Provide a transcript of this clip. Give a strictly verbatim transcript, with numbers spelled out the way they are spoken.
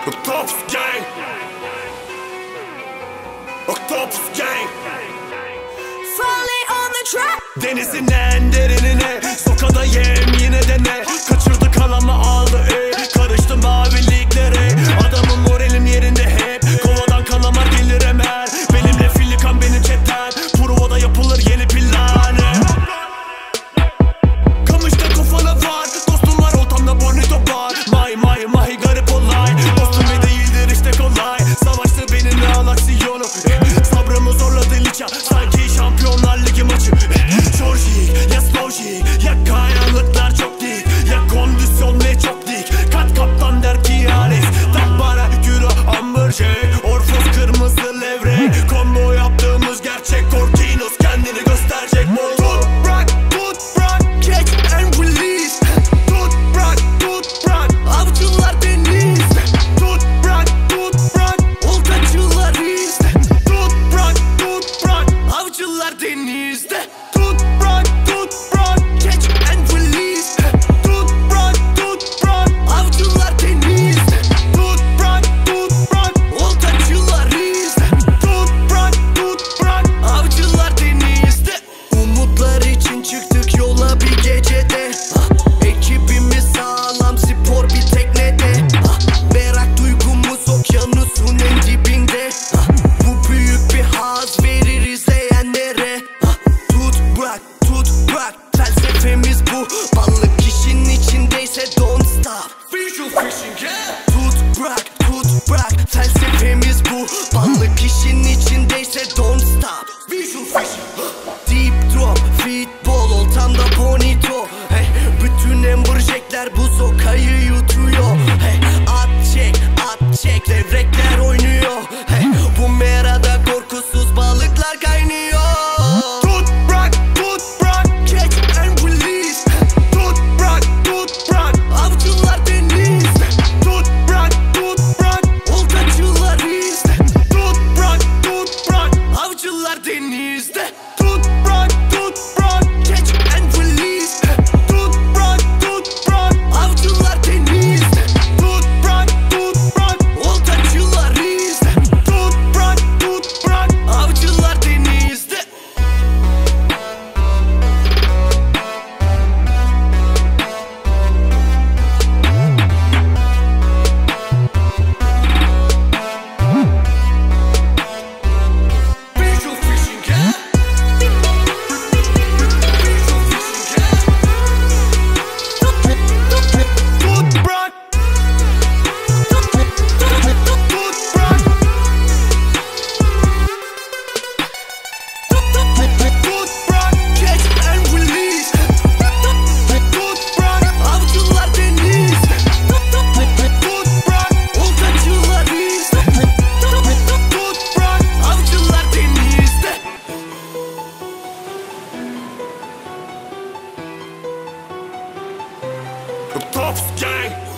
Octopus Gang, Octopus Gang. Falling on the track. Denizin en derinine, sokada yem yine de ne. Kaçırdı kalamı aldı ey, karıştı maviliklere. Adamın moralim yerinde hep, kovadan kalamar gelir hemen. Benimle filikan benim chatten, provada yapılır yeni plan. Kamışta kafana var, dostum var ortamda bonito var. May may may garip olay, dostum ve değildir işte kolay. Savaştı benimle al aksiyonu, sabrımı zorladı liça, sanki Şampiyonlar Ligi maçı. Şorjik ya slojik, ya kayalıklar çok dik, ya kondisyon ne çok dik. Kat kaptan der ki yaris, tak bana kilo hamburger, Orfos kırmızı levrek. Combo yaptığımız gerçek, Cortinos kendini gösterecek. Tut bırak, tut bırak, catch and release. Tut bırak, tut bırak, avcılar denizde. Tut bırak, tut bırak, oltacılar izde. Tut bırak, tut bırak, avcılar denizde. Tut bırak, tut bırak, catch and release. Tut bırak, tut bırak, avcılar denizde. Tut bırak, tut bırak, oltacılar izde. Tut bırak, tut bırak, avcılar denizde. Umutlar için çıktık yola bir gecede. Ah, ekibimiz sağlam, spor bir teknede. Ah, merak duygumuz okyanusun en dibinde. Ah, bu büyük bir haz verir izleyenlere. Ah, tut bırak, tut bırak, felsefemiz bu. Balık işin içindeyse don't stop. Visual fishing, yeah. Tut bırak, tut bırak, felsefemiz bu. Balık işin içindeyse don't stop. Visual fishing, deep drop, futbol oltamda bonito. Hey, bütün emberjekler bu sokayı yutuyor. Hey, at çek, at çek, levrekler oynuyor. Hey, bu merada korkusuz balıklar kaynıyor. Tut bırak, tut bırak, catch and release. Tut bırak, tut bırak, avcılar denizde. Tut bırak, tut bırak, oltacılar izde. Tut bırak, tut bırak, avcılar denizde. Tut bırak, tut bırak, catch and release. Tut bırak, tut bırak, avcılar denizde. Tut bırak, tut bırak, oltacılar izde. Tut bırak, tut bırak, avcılar denizde. Visual fishing, yeah. Visual fishing, yeah. Tut bırak, tut bırak, tut bırak, catch and release. Tut bırak, avcılar denizde. Tut bırak, oltacılar izde. Tut bırak, avcılar denizde. Octopus Gang.